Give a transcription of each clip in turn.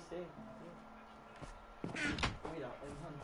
sé. Mira, hermano.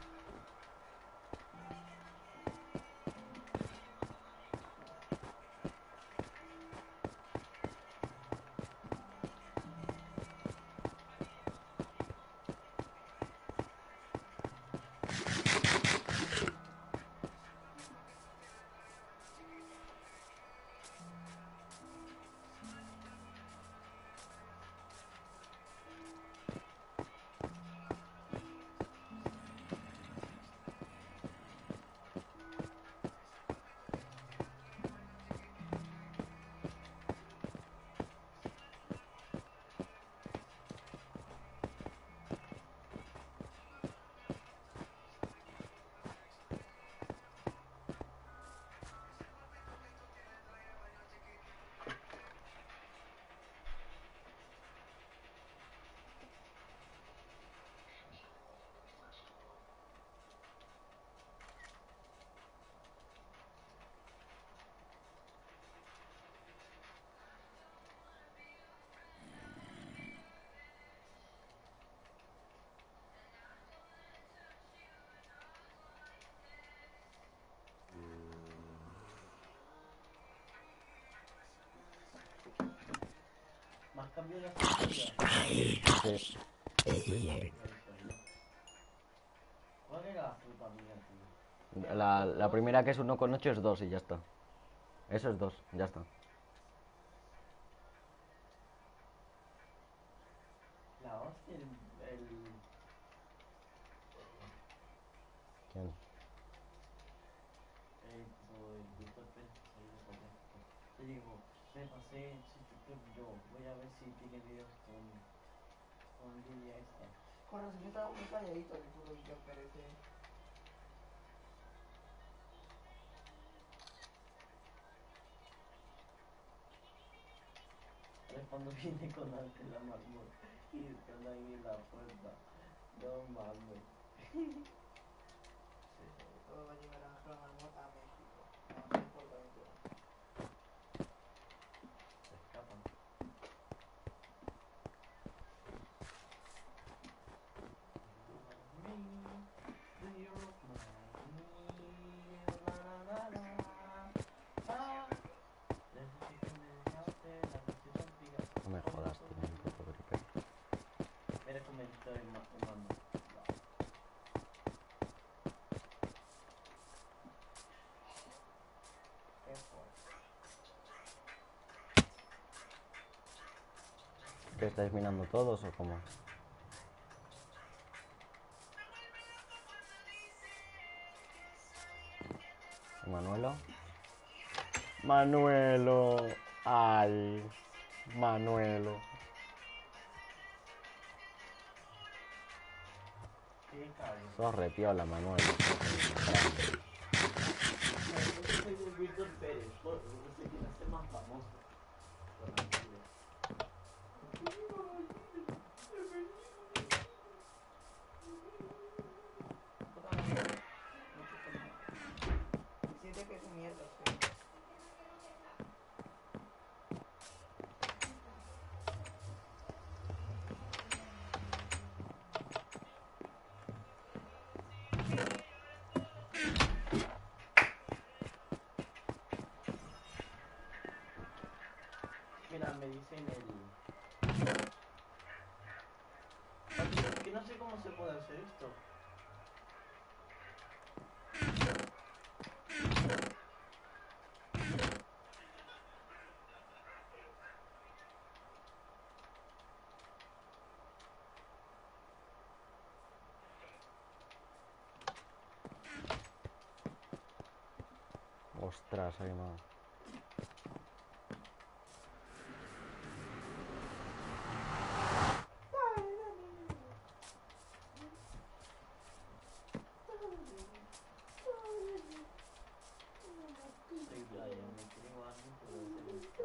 Más cambio la fruta. Sí. ¿Cuál era la fruta mía, tío? La primera que es 1,8 es 2 y ya está. Eso es 2, ya está. La hostia, ¿Quién? el Víctor Pérez que salió de Copiático. Le digo, me pasé su TikTok yo, voy a ver si tiene videos con Lidia esta. Con razón, yo estaba muy calladito el puro Víctor Pérez. Es cuando viene con Ángela Marmol y están ahí en la puerta. No mames. Todo va a llevar a Ángela Marmol a México. No, no importa mucho. Se escapan. No me jodas, tío, un puto gripe. Mira comento en mano. Qué fuerte. ¿Qué estáis minando todos o cómo? ¿Manuelo? Manuelo. Ay, Manuelo. Qué cabrón. Sos repiola, Manuelo. Yo soy un Víctor Pérez, se quiere hacer más famoso. Con la vida. Puta madre. Mucho feliz. Siente que es un mierda, sí. Mira, me dicen que no sé cómo se puede hacer esto. Ostras, ahí no. Soy Brian, me creo alguien, pero debe ser un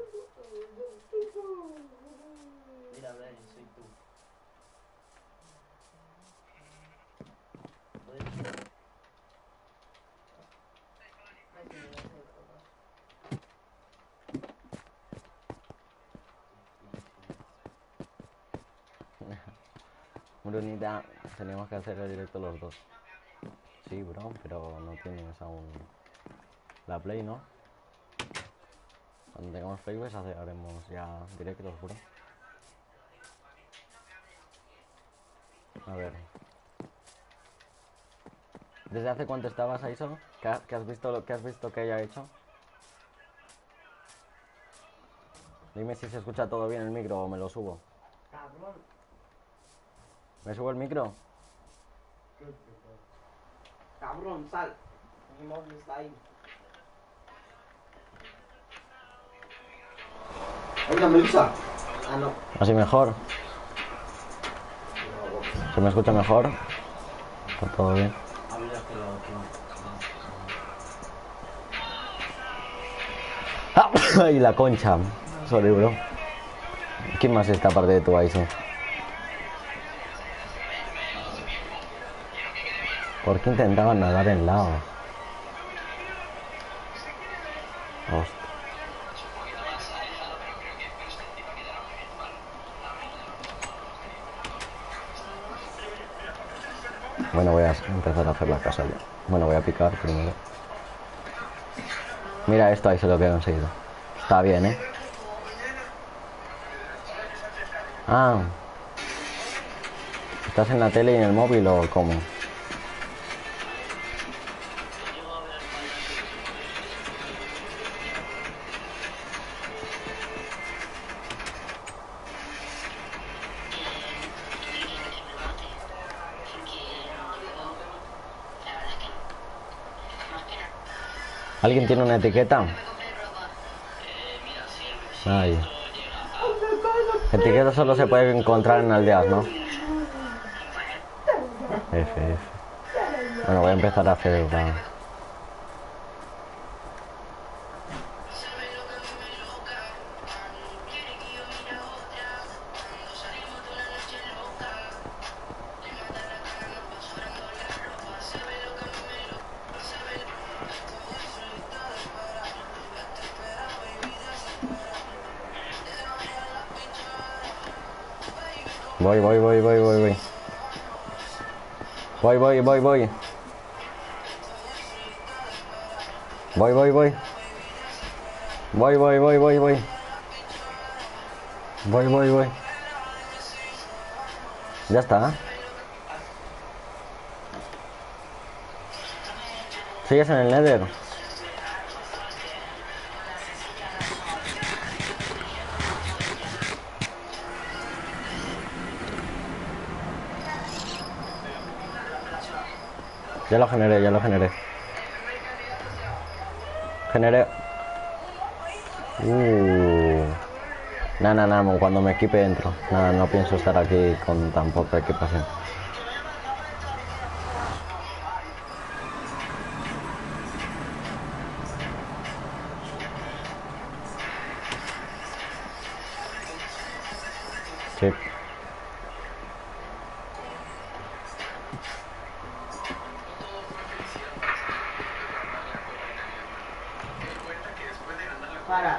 Mira, Brian, soy tú. ¿Puedes? Ay, que me das de drogas. Brunita, teníamos que hacer el directo los dos. Sí, bro, pero no tienes aún la Play, ¿no? Cuando tengamos Play, pues haremos ya directos, bro. A ver. ¿Desde hace cuánto estabas ahí solo? ¿Qué has visto que haya hecho? Dime si se escucha todo bien el micro o me lo subo. Cabrón. ¿Me subo el micro? Cabrón, sal. Mi móvil está ahí. Oiga, Melissa. Ah, no. Así mejor. ¿Se me escucha mejor? Está todo bien. Habla que la otra. ¡Ay, la concha! Sorry, bro. ¿Quién más está aparte de tu Aiso? ¿Por qué intentaban nadar en lado? Hostia. Bueno, voy a empezar a hacer la casa ya. Bueno, voy a picar primero. Mira esto, ahí se lo que he conseguido. Está bien, ¿eh? Ah. ¿Estás en la tele y en el móvil o cómo? ¿Alguien tiene una etiqueta? Ay. Etiqueta solo se puede encontrar en aldeas, ¿no? F. Bueno, voy a empezar a hacer la... Voy. Voy. Voy. Ya está. ¿Sigues en el Nether? Ya lo generé. Generé. Nada, cuando me equipe entro. Nada, no pienso estar aquí con tan poca equipación. Sí. Para.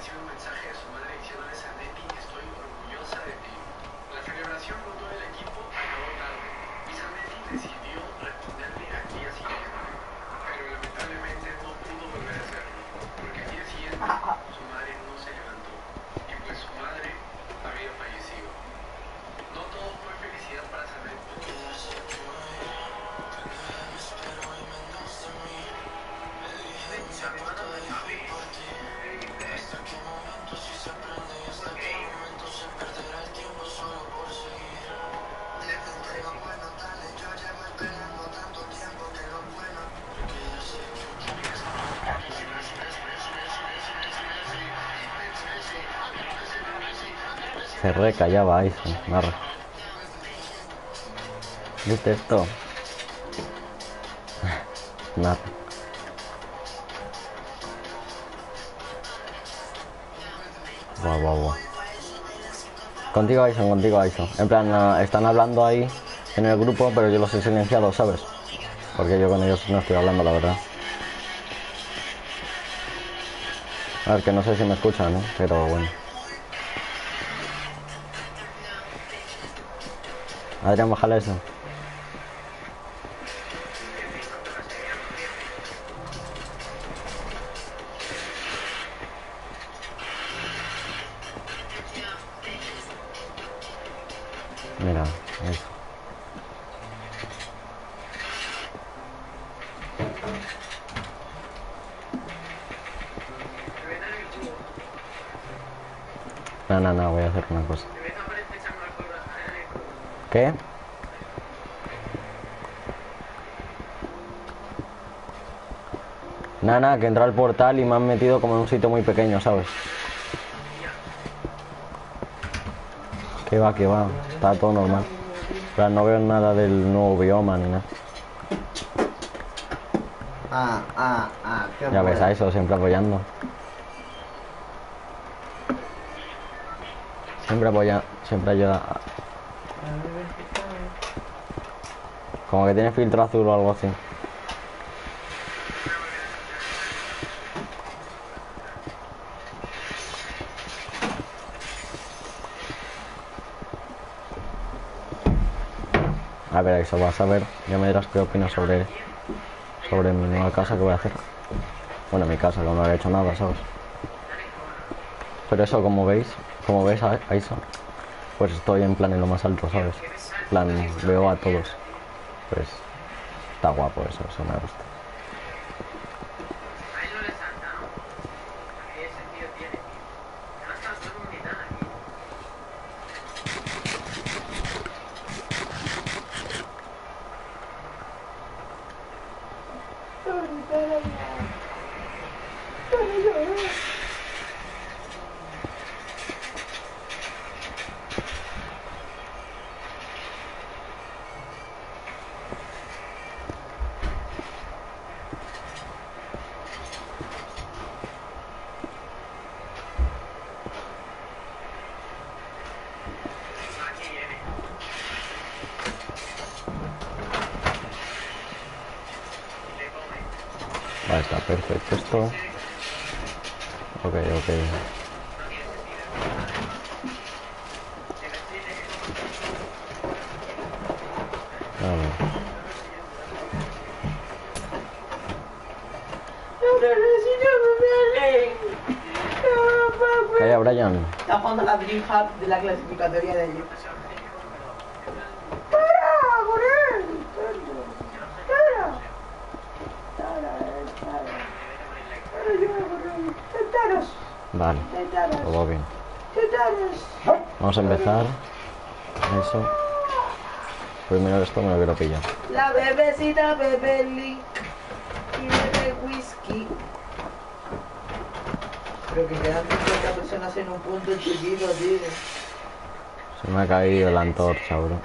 Se recallaba ahí, marra. ¿Viste esto? Nada. Guau. Contigo, Aison. En plan, están hablando ahí en el grupo, pero yo los he silenciado, ¿sabes? Porque yo con ellos no estoy hablando, la verdad. A ver, que no sé si me escuchan, ¿no? Pero bueno. Adrián, bájale eso. Mira, eso. No, voy a hacer una cosa. ¿Qué? Nada, que entra al portal y me han metido como en un sitio muy pequeño, ¿sabes? Que va, está todo normal. Pero no veo nada del nuevo bioma ni nada. Qué Ya ves bueno. a eso, siempre apoyando. Siempre ayuda. Como que tiene filtro azul o algo así. A ver, eso vas a ver. Ya me dirás qué opinas sobre mi nueva casa que voy a hacer. Bueno, mi casa, que no he hecho nada, ¿sabes? Pero eso, como ves a eso, pues estoy en plan en lo más alto, ¿sabes? En plan, veo a todos. Pues está guapo eso me gusta. Vale, está perfecto esto. Ok. A ver. Calla, Brian. Está jugando la Dreamhack de la clasificatoria de ayer. Vale, todo bien. Vamos a empezar. Eso. Primero esto me lo quiero pillar. La bebecita bebe Link y bebe whisky. Pero que quedan 50 personas en un punto chiquito, tío. Se me ha caído la antorcha, bro.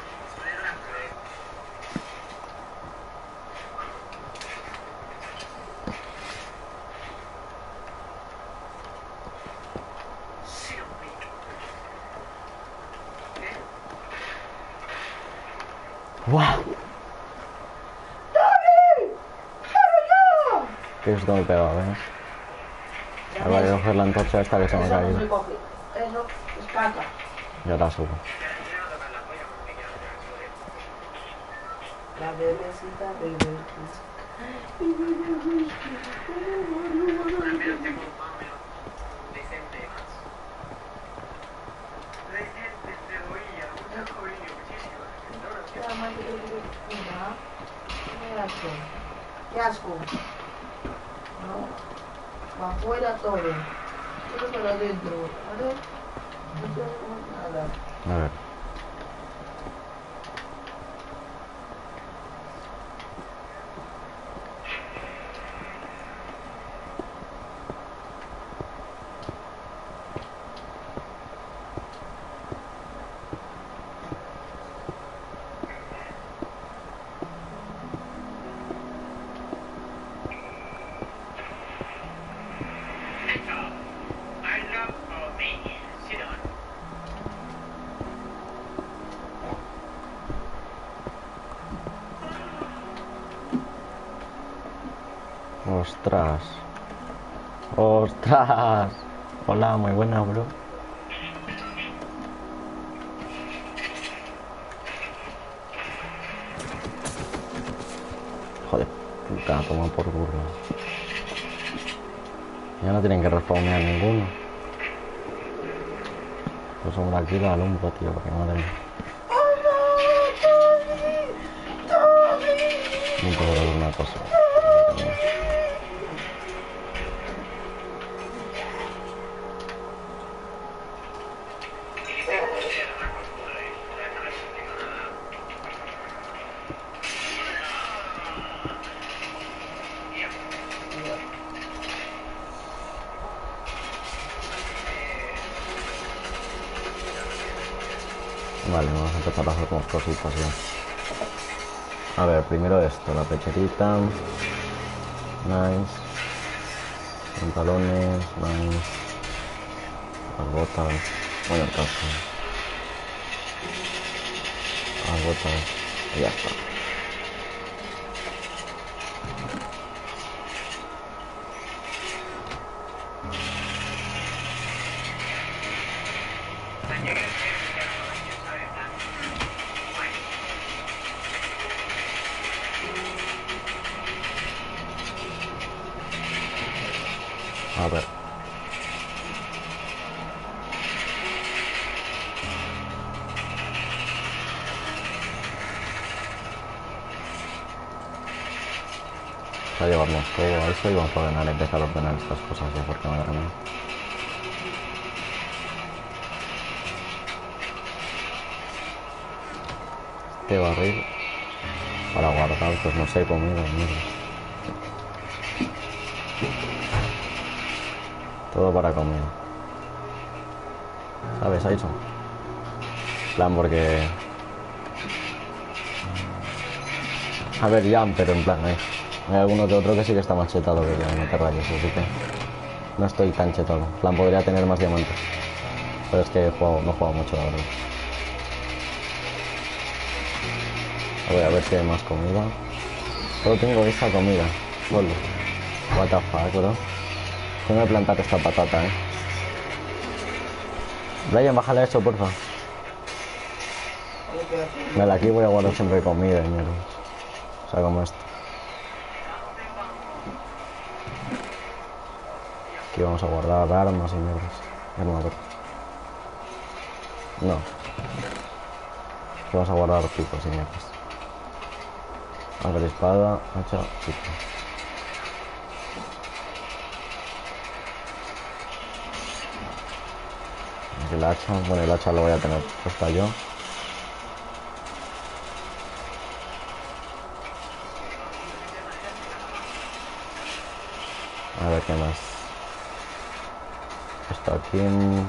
¡Guau! ¿Qué es me he pegado, ves? Ahora voy a coger la antorcha esta que se me ha Eso no caído. se coge. Eso es caca. Ya la subo. La bebecita bebe whisky. Qué asco. No. Va afuera todo. Todo para adentro. ¿Vale? No quiero comer nada. A ver. Ostras. Ostras. Hola, muy buena, bro. Joder, puta, toma por burro. Ya no tienen que respawnear ninguno. Pues hombre, aquí lo alumbro, tío, porque madre mía. No puedo ver una cosa. Vale, vamos a empezar a hacer unas cositas ya. A ver, primero esto, la pecherita. Nice. Pantalones, nice. Las botas. Bueno, el casco. Las botas. Y ya está. A ver. A llevarnos todo a eso y vamos a ordenar, empezar a ordenar estas cosas ya porque madre mía. Este barril para guardar, pues no sé, comida, mierda. Todo para comida. ¿Sabes, Aison? Plan, porque... A ver, ya, pero en plan, hay alguno que otro que sí que está más chetado que yo de meter rayos, así que... No estoy tan chetado. En plan, podría tener más diamantes. Pero es que no he jugado mucho, la verdad. Voy a ver si hay más comida. Solo tengo esa comida. Solo. What the fuck, bro. Tengo que plantar esta patata, Brian, bájale eso, porfa. Vale, aquí voy a guardar siempre comida y mierda. O sea, como esto. Aquí vamos a guardar armas y mierdas. Armadura. No. Aquí vamos a guardar picos y mierdas. A ver, espada, hacha, pico. Aquí el hacha. Bueno, el hacha lo voy a tener puesta yo. A ver qué más. Esto aquí.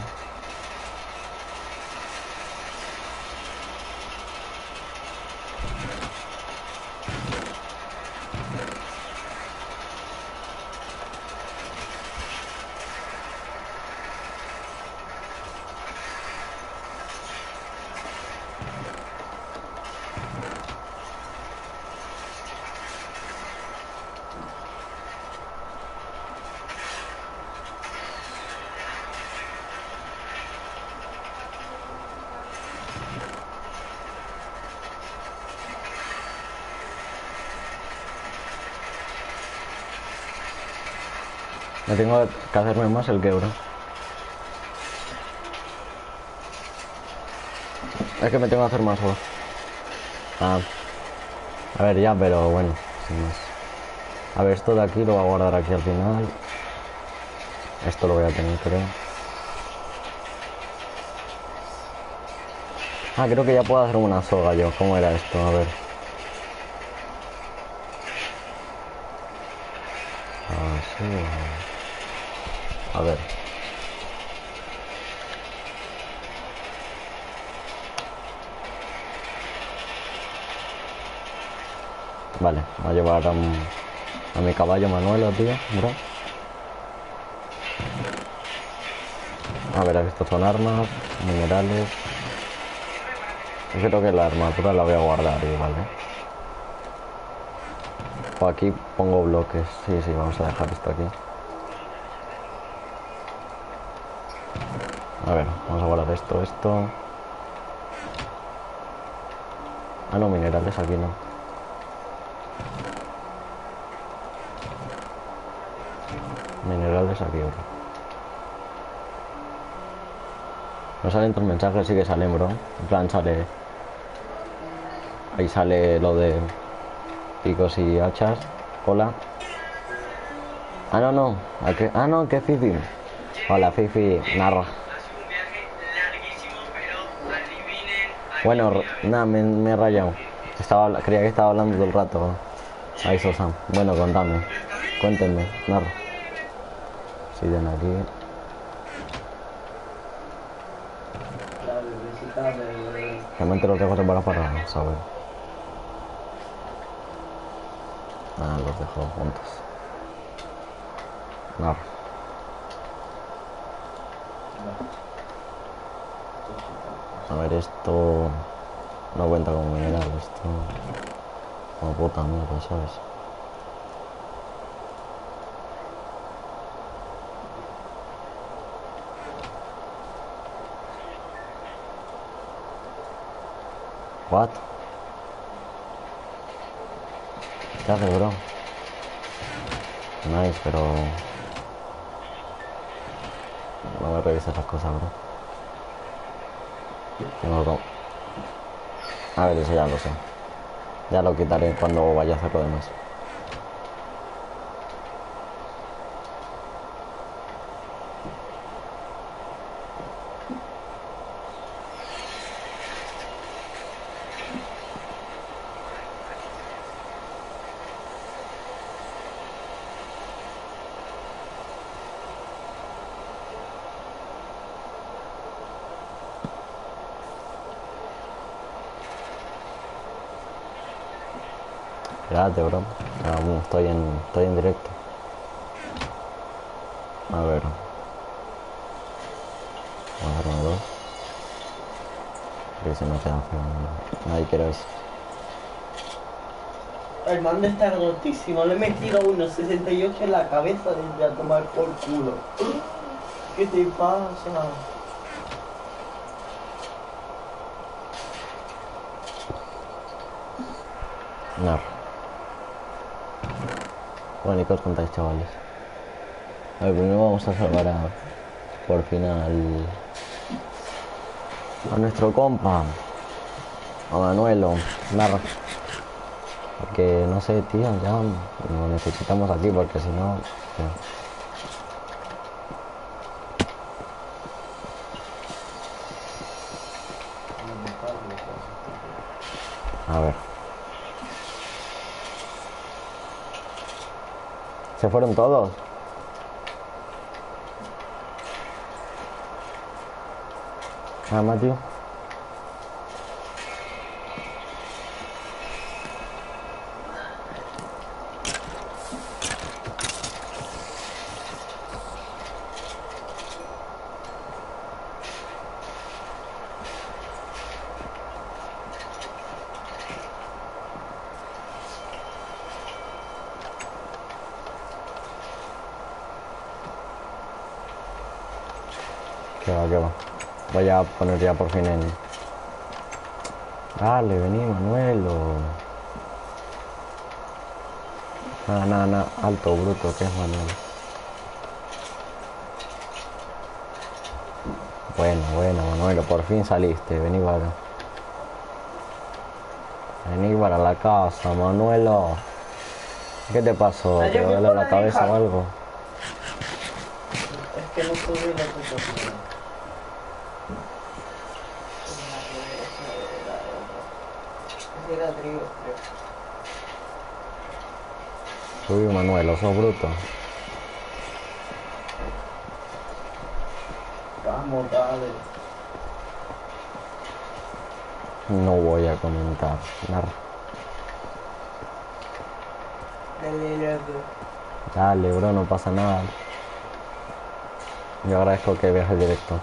Me tengo que hacerme más el quebro. Es que me tengo que hacer más voz. Ah. A ver, ya, pero bueno, sin más. A ver, esto de aquí lo voy a guardar aquí al final. Esto lo voy a tener, creo. Ah, creo que ya puedo hacer una soga yo. ¿Cómo era esto? A ver. Así. A ver. Vale, voy a llevar a mi caballo Manuelo, tío, bro. A ver, estos son armas, minerales. Yo creo que la armadura la voy a guardar igual, O aquí pongo bloques. Sí, sí, vamos a dejar esto aquí. A ver, vamos a guardar esto. Ah, no, minerales aquí no. iguales aquí, bro. No salen tus mensajes, sí que salen, bro. En plan, sale... Ahí sale lo de picos y hachas. Hola. Ah, no, no. ¿A qué? Ah, no, que Fifi. Hola, Fifi. Narra. Bueno, nada, me he rayado. Creía que estaba hablando todo el rato, bro. Ahí, Sosan. Bueno, contadme. Cuéntenme. Narra. Sí, ven aquí. La bebecita de... Realmente los dejo separados para saber. Ah, los dejo juntos. Narra. A ver, esto no cuenta como mineral, esto como puta mierda, ¿sabes? What? ¿Qué haces, bro? Nice, pero no me revises las cosas, bro. Tengo como... A ver, eso ya lo sé. Ya lo quitaré cuando vaya a hacer lo demás. Espérate, bro. Estoy en directo. A ver. Vamos a hacerme dos. Que se me queda feo. Nadie quiere eso. El mando está rotísimo, le he metido 1,68 en la cabeza desde a tomar por culo. ¿Qué te pasa? No. Bueno, ¿y qué os contáis, chavales? A ver, primero vamos a salvar por fin a nuestro compa. A Manuelo. Narra. Porque no sé, tío, ya lo necesitamos aquí porque si no... tío. A ver. ¿Se fueron todos? Ah, Matthew. Que va. Voy a poner ya por fin en... Dale, vení, Manuelo. Nada, alto, bruto, que es Manuel. Bueno, Manuelo, por fin saliste, vení para acá. Vení para la casa, Manuelo. ¿Qué te pasó? ¿Te duele la cabeza o algo? Es que no subí la situación. Ese era trigo, creo. Subí, Manuelo, sos bruto. Vamos, dale. No voy a comentar. Dale, bro, no pasa nada. Yo agradezco que veas el directo.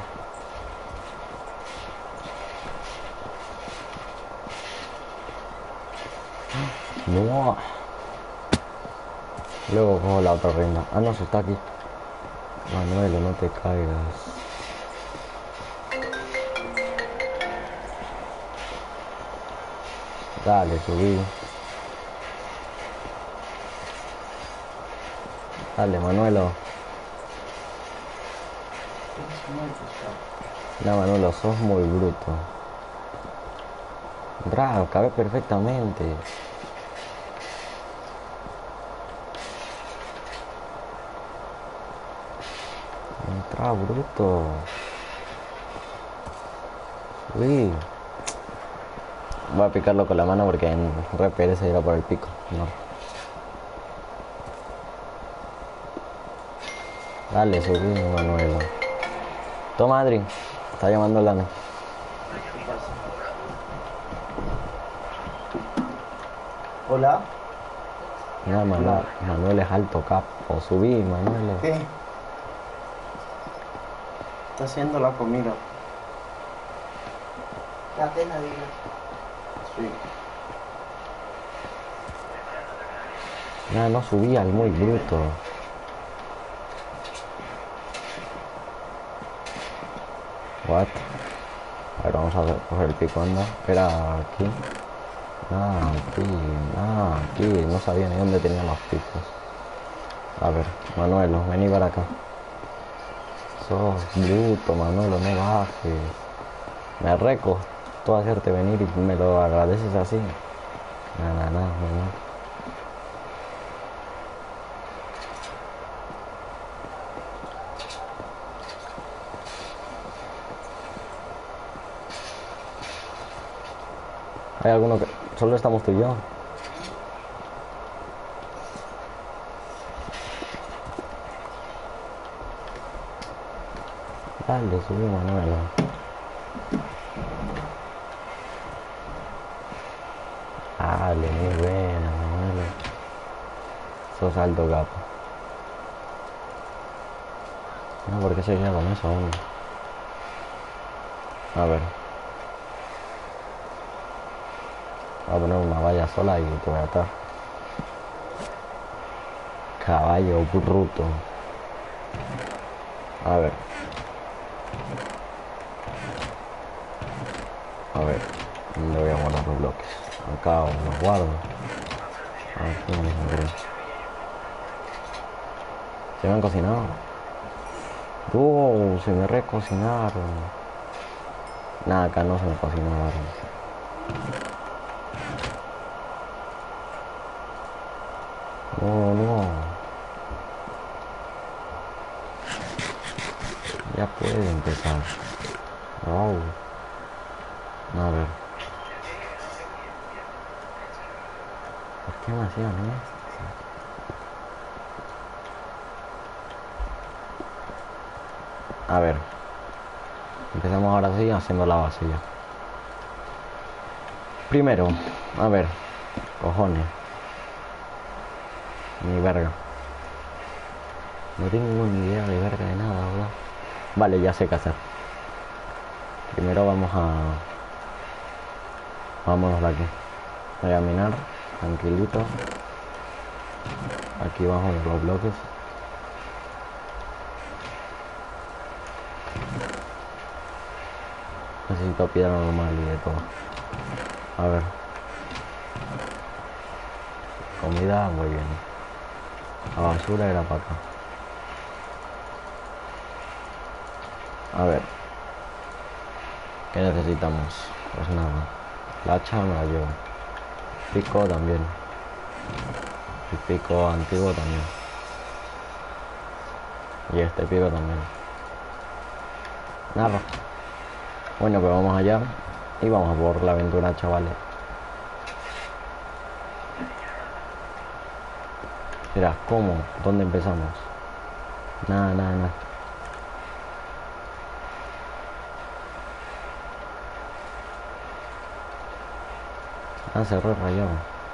No. Luego cojo la otra reina. Ah, no, se está aquí. Manuelo, no te caigas. Dale, subí. Dale, Manuelo. Es muy pesado. No, Manolo, sos muy bruto. Bravo, cabe perfectamente. Entra, bruto. Uy. Voy a picarlo con la mano porque en re se irá por el pico. No. Dale, subí, Manuel. Toma, Adri. Está llamando el Lana. ¿Qué pasa? Hola. No, Manuel es alto capo. Subí, Manuel. ¿Qué? Está haciendo la comida. La pena, dile. Sí. No subí al muy bruto. What? A ver, vamos a coger el pico, anda. Era aquí. Aquí. No sabía ni dónde tenía los picos. A ver, Manuelo, vení para acá. Sos bruto, Manuelo, no bajes. Me recostó hacerte venir y me lo agradeces así. No. Hay alguno que... Solo estamos tú y yo. Dale, subí, Manuelo. Dale, muy buena, Manuelo. Sos alto capo. No, ¿por qué se queda con eso aún? A ver. Voy a poner una valla sola y te voy a atar. Caballo bruto. A ver. ¿Dónde voy a guardar los bloques? Acá los guardo. Aquí mismo creo. ¿Se me han cocinado? Se me recocinaron. Nada, acá no se me cocinaron. No. Ya puede empezar. Wow. A ver. ¿Por qué me hacían esto? A ver. Empezamos ahora sí haciendo la base ya. Primero, a ver. Cojones. Ni verga. No tengo ni idea de verga de nada, ¿verdad? Vale, ya sé qué hacer. Primero vámonos de aquí. Voy a minar, tranquilito. Aquí bajo los bloques. Necesito piedra normal y de todo. A ver. Comida, muy bien. La basura era para acá. A ver. ¿Qué necesitamos? Pues nada. La hacha me la llevo. Pico también. El pico antiguo también. Y este pico también. Nada. Bueno, pues vamos allá. Y vamos a por la aventura, chavales. Mira, ¿cómo? ¿Dónde empezamos? Nada. Se re rayado.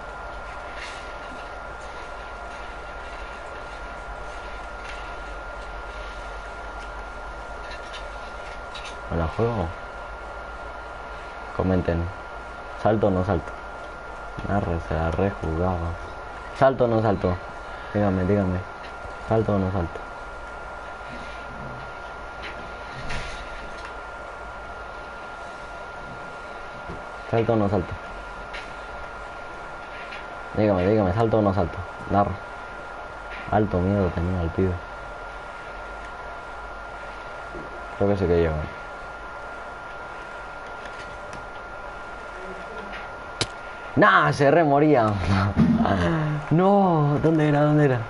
¿Me la juego? Comenten. ¿Salto o no salto? Se la rejugaba. ¿Salto o no salto? Díganme. ¿Salto o no salto? ¿Salto o no salto? Dígame, ¿salto o no salto? Narra. Alto miedo tenía el pibe. Creo que sí que llegan. ¡Nah! Se remoría. No, ¿dónde era? ¿Dónde era?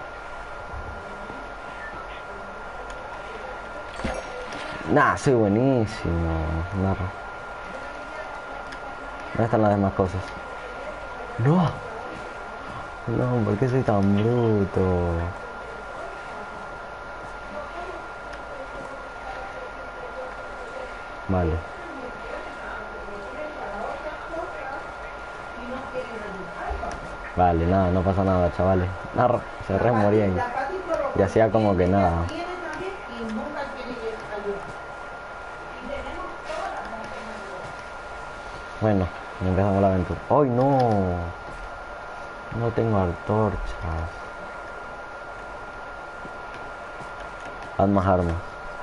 Nah, soy buenísimo. Narro. ¿Dónde están las demás cosas? No. No, ¿por qué soy tan bruto? Vale. Vale, nada, no pasa nada, chavales. Narro, se remorían. Y hacía como que nada. Bueno, empezamos la aventura. ¡Ay, no! No tengo antorchas. Haz más armas.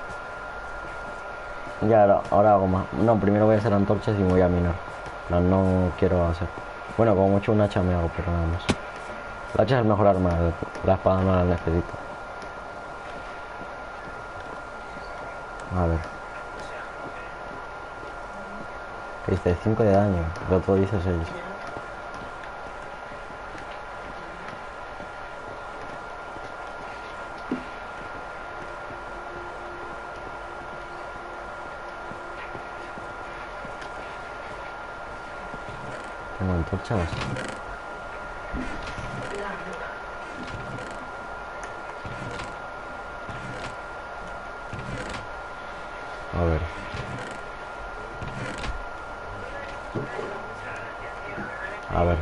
Ya, ahora hago más. No, primero voy a hacer antorchas y me voy a minar. No, no quiero hacer. Bueno, como mucho un hacha me hago, pero nada más. El hacha es el mejor arma. La espada no la necesito. A ver. ¿Qué dice? 5 de daño. El otro dice 6. Tengo antorchas. A ver. A ver.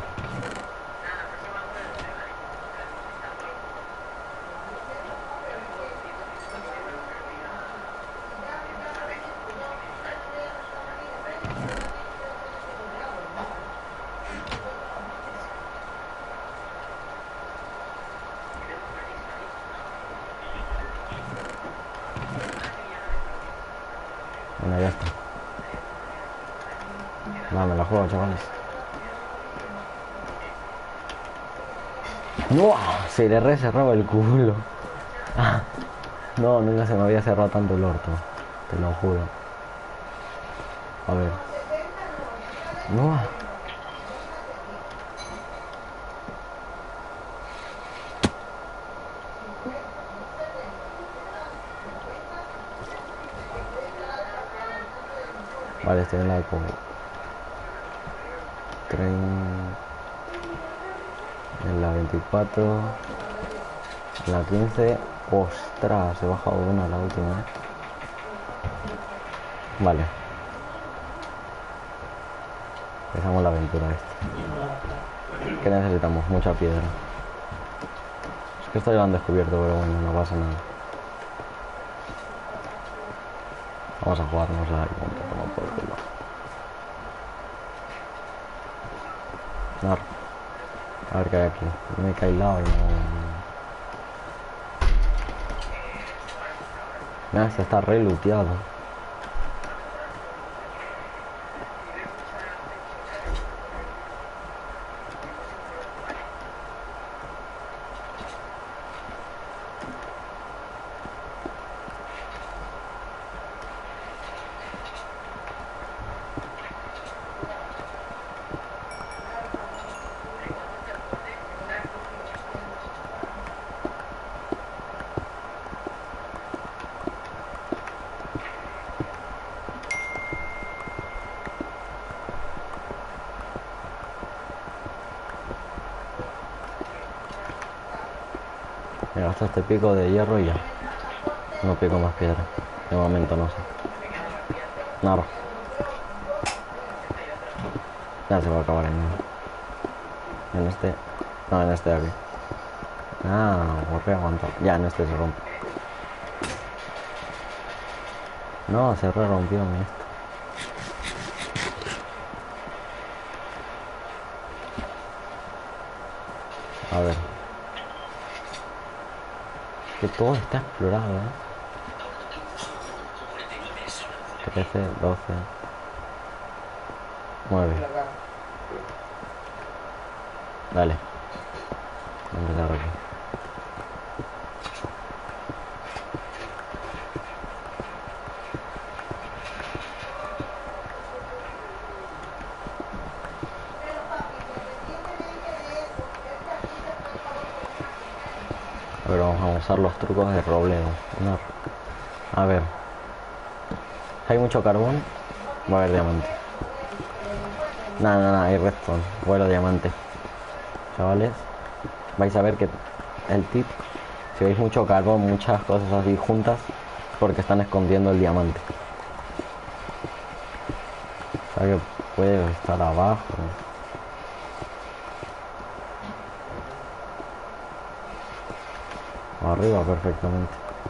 Bueno, ya está. Nada, me la juego, chavales. ¡No! Se le cerraba el culo. Ah, no, nunca se me había cerrado tanto el orto. Te lo juro. A ver. ¡No! Vale, estoy en la eco. En la 24. En la 15. Ostras, he bajado una la última. Vale. Empezamos la aventura esta. ¿Qué necesitamos? Mucha piedra. Es que esto ya lo han descubierto, pero bueno, no pasa nada. Vamos a jugarnos ahí un poco por culo. A ver qué hay aquí. Me he caído y no. Mira, se está re looteado. Me gasto este pico de hierro y ya. No pico más piedra. De momento no sé. Nada. Ya se va a acabar en este. No, en este de aquí. Ah, golpe aguanta. Ya, en este se rompe. No, se re rompió mi esto. A ver. Que todo está explorado, 13, 12, 9. Dale. Voy a empezar aquí. Pero vamos a usar los trucos de robleo. No. A ver. Si hay mucho carbón, va a haber diamante. Nada, hay redstone. Bueno, diamante. Chavales, vais a ver que el tip, si veis mucho carbón, muchas cosas así juntas, porque están escondiendo el diamante. O sea que puede estar abajo. O arriba perfectamente.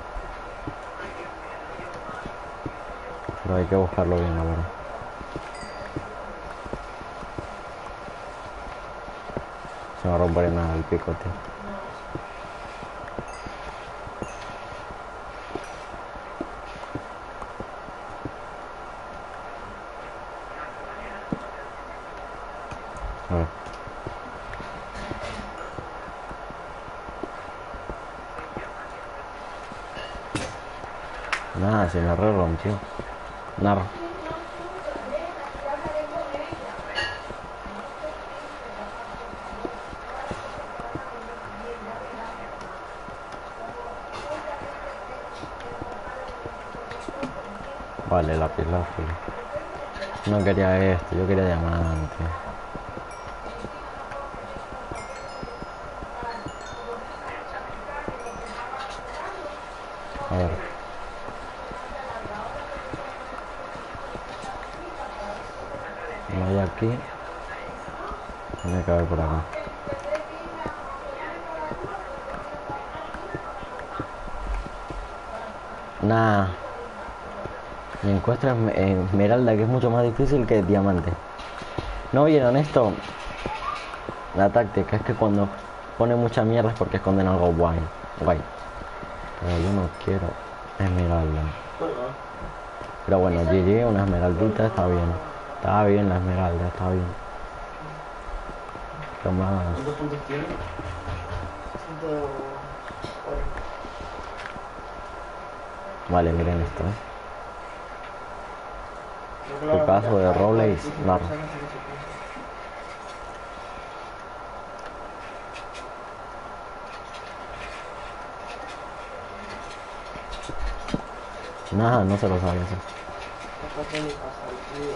Pero hay que buscarlo bien ahora. Se me va a romper nada el picote. A ver. Nada, se me re rompió. Nada. Vale, lápiz azul. No quería esto, yo quería diamante. A ver. No hay aquí. Tiene que haber por acá. Nah. Me encuentro esmeralda, que es mucho más difícil que diamante. ¿No vieron esto? La táctica es que cuando pone mucha mierda es porque esconden algo guay. Pero yo no quiero esmeralda. Pero bueno, GG, una esmeraldita está bien. Está bien la esmeralda, está bien. ¿Qué más? ¿Cuántos puntos tiene? 140. Vale, miren esto, Tu caso de roble y barro. Nada, no se lo sabía hacer. Capaz de pasar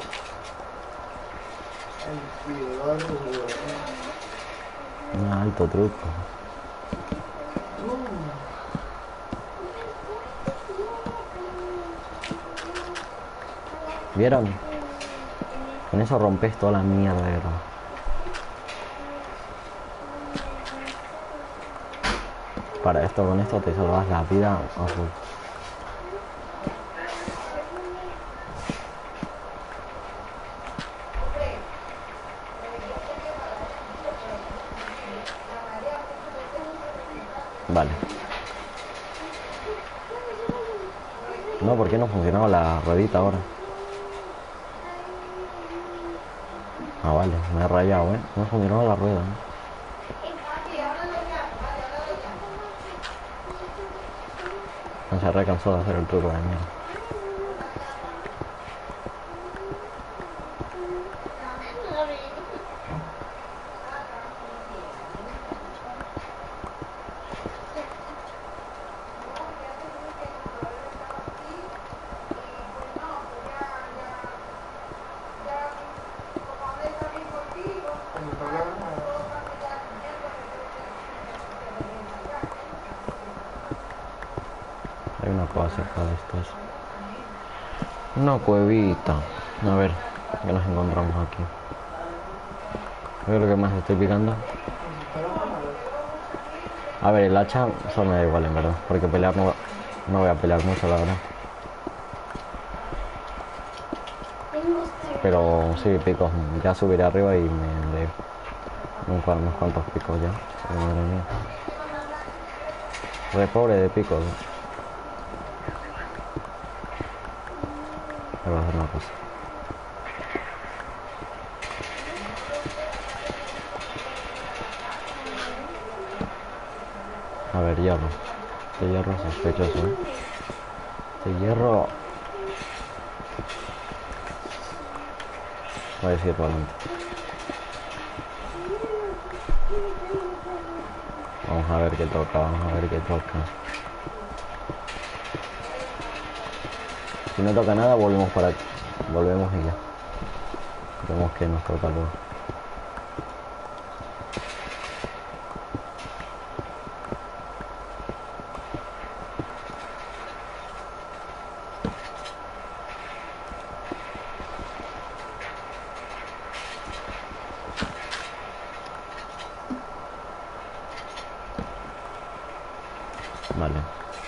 el cuidado. Un alto truco. ¿Vieron? Con eso rompes toda la mierda, de verdad. Para esto, con esto te salvas la vida a full. Vale. No, ¿por qué no funcionaba la ruedita ahora? Ah, vale, me he rayado, no funcionaba la rueda, No se recansó de hacer el truco de mierda. Hay una cosa cerca de estos. Una cuevita. A ver, ¿qué nos encontramos aquí? Yo creo que más estoy picando. A ver, el hacha solo me da igual, en verdad. Porque pelear no voy a pelear mucho, la verdad. Pero sí, picos. Ya subiré arriba y me de unos cuantos picos ya. Madre mía. Re pobre de picos. Voy a hacer una cosa. A ver, hierro. Este hierro es sospechoso, Este hierro... Voy a decir para adelante. Vamos a ver qué toca, vamos a ver qué toca. Si no toca nada, volvemos para aquí. Volvemos y ya. Vemos que nos toca luego. Vale.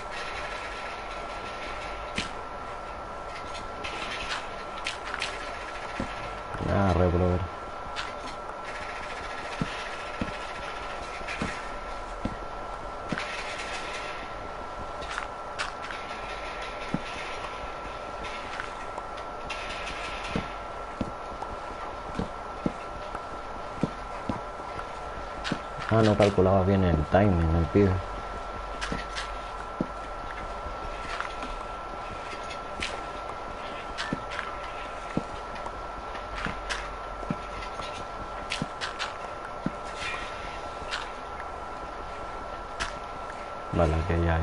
Arre, brother. Ah, no calculaba bien el timing, el pibe. Vale,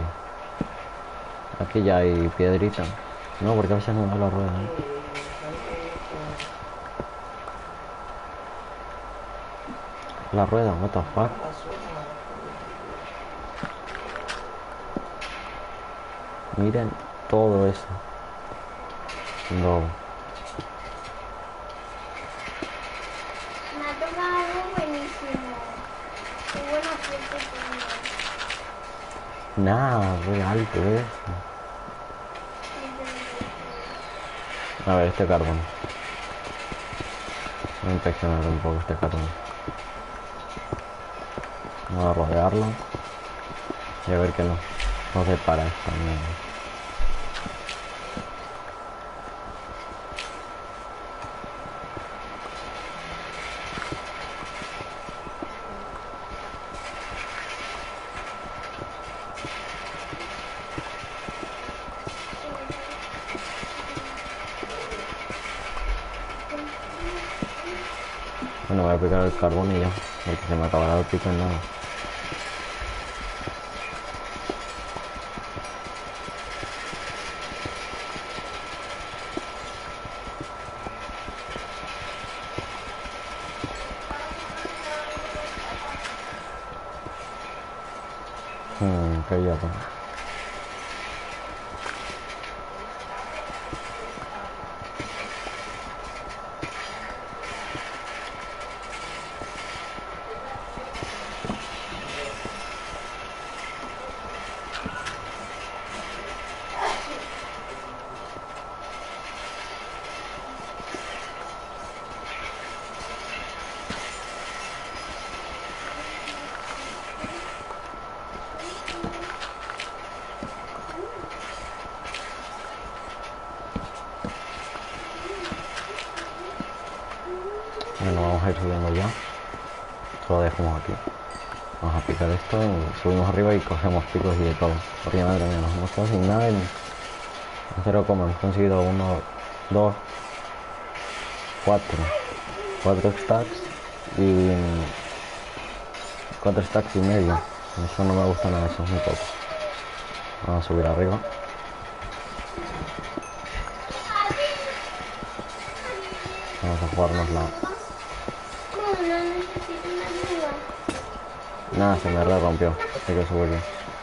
aquí ya hay piedrita. No, porque a veces no da la rueda, ¿eh? La rueda, what the fuck. Miren todo eso. No. Me ha tocado algo buenísimo. Qué buena suerte tengo. Nada, re alto eso. A ver, este carbón. Voy a inspeccionar un poco este carbón. Vamos a rodearlo. Y a ver que no se para esta mierda. Bueno, voy a picar el carbón y ya, porque se me acabará el pico en nada. Qué ya, pues. Bueno, vamos a ir subiendo ya. Lo dejamos aquí. Vamos a picar esto, subimos arriba y cogemos picos y de todo. Porque madre mía, nos hemos quedado sin nada en 0, hemos conseguido 1, 2, 4 stacks y 4 stacks y medio. Eso no me gusta nada, eso es muy poco. Vamos a subir arriba. Vamos a jugárnosla. No necesito una grúa. Nada, se me re rompió. Hay que subirlo.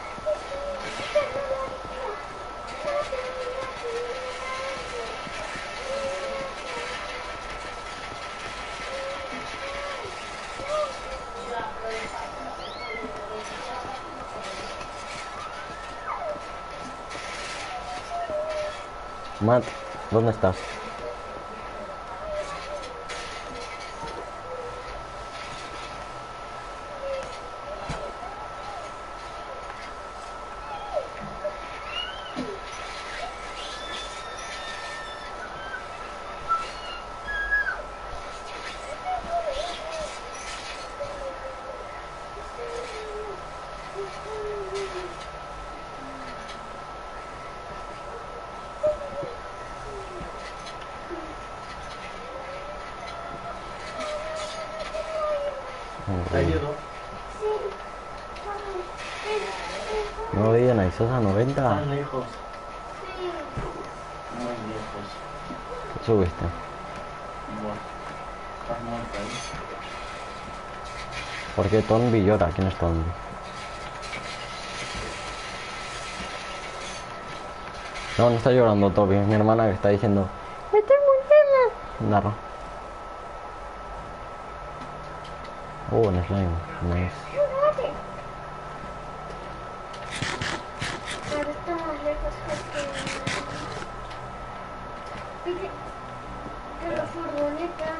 Matt, ¿dónde estás? ¿Te ayudo? No veía Naisosa 90. Estás lejos, Sí. muy lejos. ¿Qué subiste? Buah, estás muerta ahí. ¿Por qué Tombi llora? ¿Quién es Tombi? No, no está llorando Toby, es mi hermana que está diciendo ¡me estoy muriendo! Narra. Un slime, nice. Fíjate. Pero está más lejos que la furgoneta.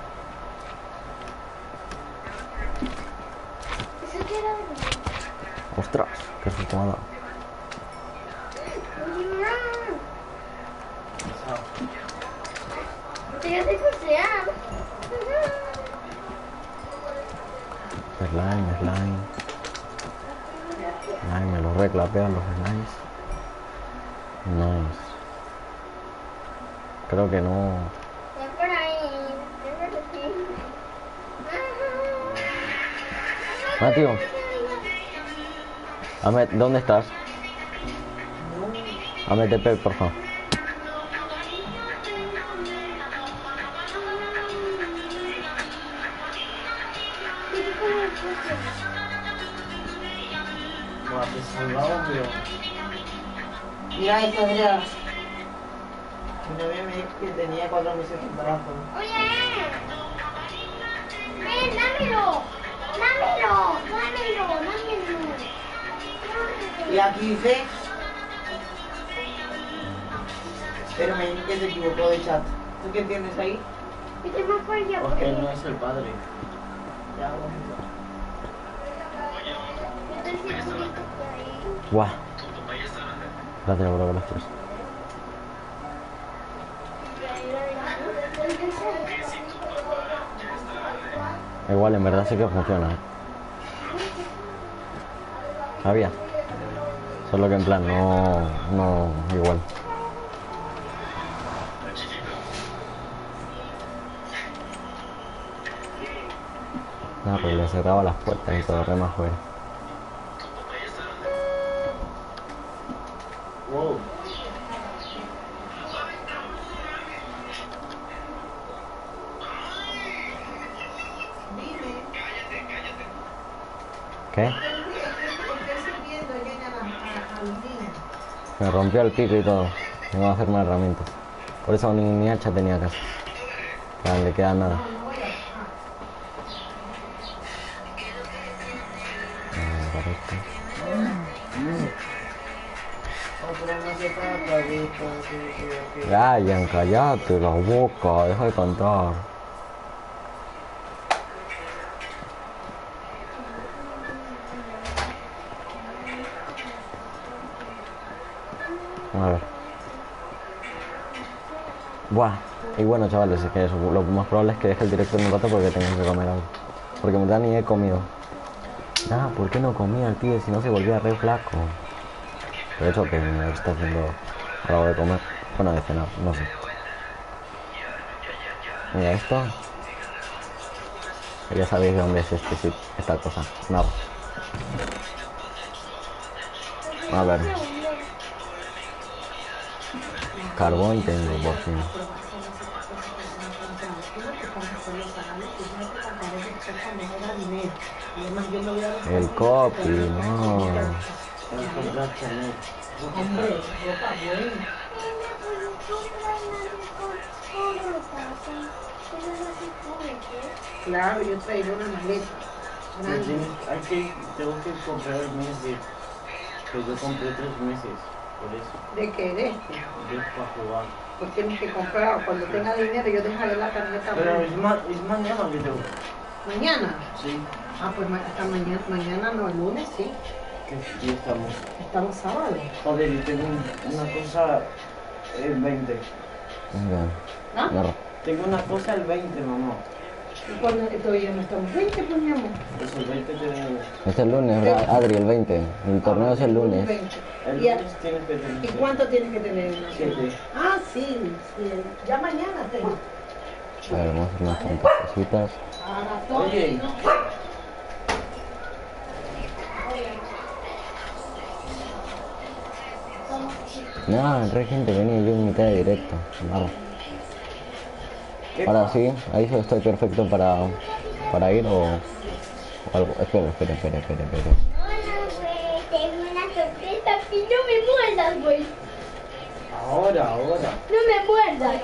¿Eso qué era? Ostras, qué susto me ha dado. Oye, mamá. Pesado. Te voy a desear. Slime, slime. Ay, me los reclapean los slimes. Nice. Creo que no. Ya por ahí. Creo que sí. Ah, tío. Ahmed, ¿dónde estás? Ahmed, TP, por favor. Buah, te salvaba, pero... Mira esto, Andrea. Mi novia me dijo que tenía 4 meses de embarazo. Oye, ven, dámelo. Dámelo. Y aquí dice... Pero me dijo que se equivocó de chat. ¿Tú qué entiendes ahí? Y te me acuerdo Porque él no es el padre. Ya, bueno. Guau. Gracias, bro, gracias. Igual, en verdad sí que funciona, ¿eh? Sabía. Solo que en plan, no igual. No, pues le cerraba las puertas y todo, re más fuera. Wow. Dime, ¿Qué? ¿por qué sirviendo llegan a los niños? Me rompió el pico y todo. Me va a hacer más herramientas. Por eso ni hacha tenía acá. Ya no le queda nada. Ryan, cállate la boca, deja de cantar. A ver. Buah. Y bueno, chavales, es que eso, lo más probable es que deje el directo en un rato porque tengo que comer algo. Porque en verdad ni he comido. Ah, ¿por qué no comía el tío si no se volvía re flaco? De hecho, que me está haciendo algo de comer. Bueno, de cenar, no sé. Mira esto. Ya sabéis de dónde es esta cosa. Nada. A ver. Carbón tengo, por fin. El copy, no. Hombre, ropa buena. Claro, yo traigo una maleta grande. Tengo que comprar el mes de... Pues yo compré 3 meses, por eso. ¿De qué eres? Yo para jugar. Pues tienes que comprar. Cuando tenga dinero, yo dejaré la tarjeta. Pero es mañana que tengo. ¿Mañana? Sí. Ah, pues hasta mañana no, el lunes sí. ¿Qué día estamos? Estamos sábado. Joder, yo tengo una cosa el 20. ¿Ah? No. Tengo una cosa el 20, mamá. ¿Y cuando todavía no estamos? 20 poníamos. Pues el 20 tenemos. Es el lunes, ¿verdad, Adri? El 20. El torneo es el lunes. 20. El ¿Y, a- lunes tienes que tener. ¿Y cuánto tienes que tener? 7. Ah, sí, sí. Ya mañana tengo. A ver, vamos a hacer unas cuantas cositas. Ahora todo. Oye. ¿No? No, el gente venía yo en mitad de directo. Vale. Ahora sí, ahí estoy perfecto para ir o algo. Espera. Hola, güey. Tengo una sorpresa. Y no me muerdas, güey. Ahora. No me muerdas.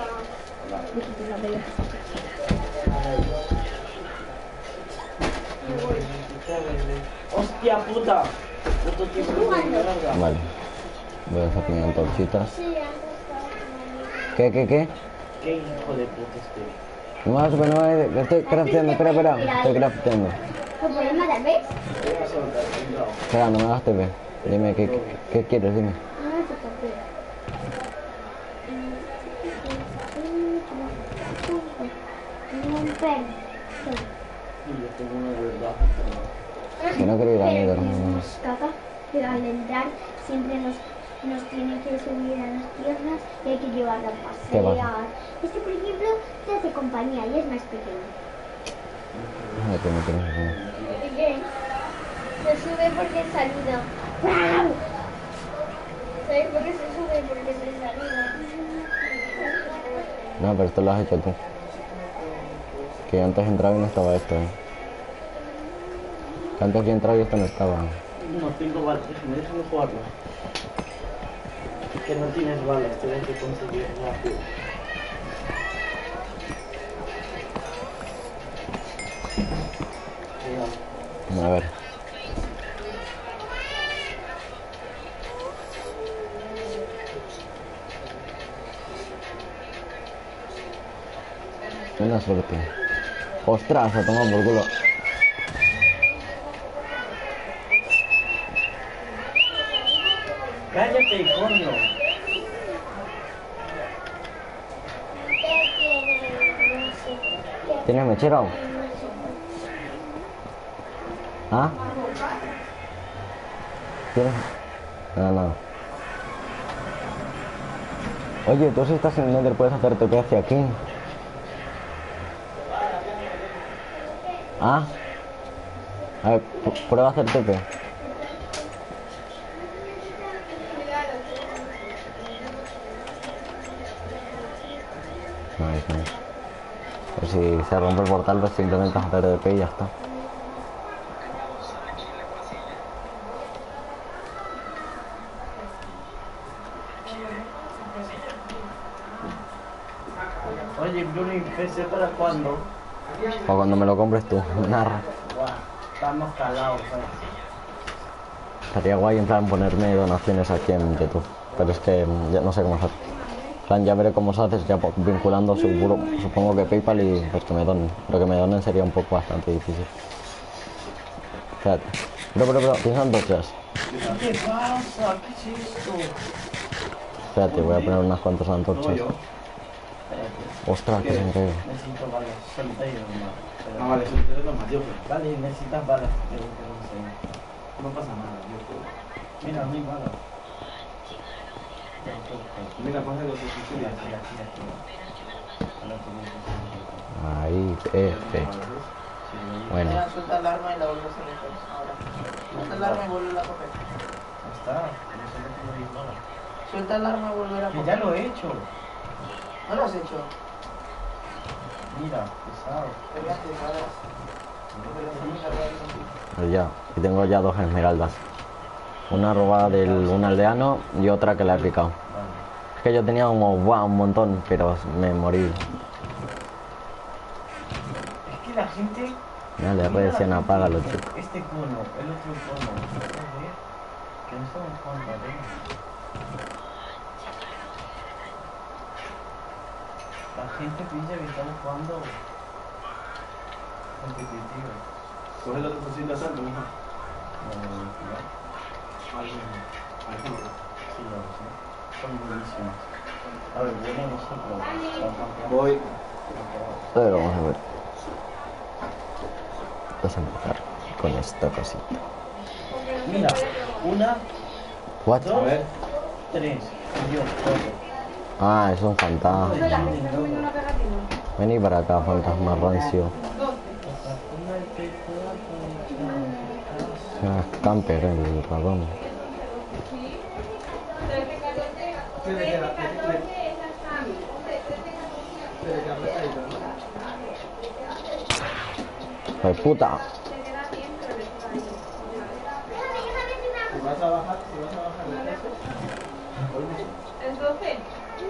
¡Hostia puta! Puto tipo de verga. Vale. Voy a hacer mis antorchitas. Sí, antes estaba ¿Qué? ¿Qué hijo de puta este? No, estoy crafteando, espera. Estoy crafteando. ¿Lo puedes matar, ves? Te voy a soltar, cuidado. Espera, no me hagas TP. Dime, ¿qué quieres? Dime. No, eso está feo. Un perro. Y yo tengo uno de verdad. Que no quiero ir a Nether. Tenemos caca, pero al entrar siempre nos tiene que subir a las piernas y hay que llevarla a ¿Qué pasear. pasa? Este, por ejemplo, te hace compañía y es más pequeño. Ay, que no quiero ir. Bien. Se sube porque saluda. ¡Wow! ¿Sabes por qué se sube? Porque se saluda. No, pero esto lo has hecho tú. Que antes entraba y no estaba esto, Que antes que entraba y esto no estaba. No tengo balas, déjame jugarlo. Que no tienes balas, tienes que conseguir rápido. Cuidado. A ver. Buena suerte. Ostras, a tomar por culo. Cállate, coño. ¿Tienes mechero? ¿Ah? ¿Tienes? No. Oye, tú si estás en el Nether puedes hacer TP hacia aquí. ¿Ah? A ver, prueba a hacer TP. No. Pues si se rompe el portal, pues simplemente hacer TP y ya está. Oye, Bruni, ¿PC para cuándo? O cuando me lo compres tú, narra. Buah, estamos calados, ¿sabes? Estaría guay en plan ponerme donaciones aquí en YouTube. Pero es que ya no sé cómo se hace. En plan, ya veré cómo se hace, ya vinculando seguro, supongo que PayPal y pues que me donen. Pero que me donen sería un poco bastante difícil. Espérate. Pero, ¿tienes antorchas? ¿Qué pasa? ¿Qué es esto? Espérate, voy a poner unas cuantas antorchas. Espérate. Ostras, que se me cayó. Necesito balas, soltero, hermano. Ah, vale, soltero es lo más, yo creo. Vale, necesitas balas. No pasa nada, yo creo. Mira, no hay balas. Mira, pasa los Tira. suicidios. Ahí, F. Bueno, Ya, suelta el arma y la vuelves a meter. Ahora. Suelta el arma y vuelve a coger. Ya está, no sé lo que me digo ahora. Suelta el arma y vuelve a Que coger. ya lo he hecho. ¿No lo has hecho? Mira, pesado. Pero antes, ahora. pues ya. Y tengo ya 2 esmeraldas. Una robada de un aldeano y otra que la he picado. Vale. Es que yo tenía como ¡buah! Un montón, pero me morí. Es que la gente... Ya le decían apágalo, chico. Este cono, el otro cono. Joder, que no estamos jugando a ver. La gente piensa que estamos jugando competitivo. Coge la otra de asalto, mija. Cuidado. Ahí no. Sí, lo sé. Son buenísimos. A ver, viene nosotros. Voy. Pero vamos a ver. Vamos a empezar con esta cosita. Mira, 1, What? 2, A ver. 3. Dios, todo. Ah, es un fantasma. Vení para acá, fantasma rancio. Ah, camper, el ratón. Pues puta. Si vas a bajar la clase, Entonces,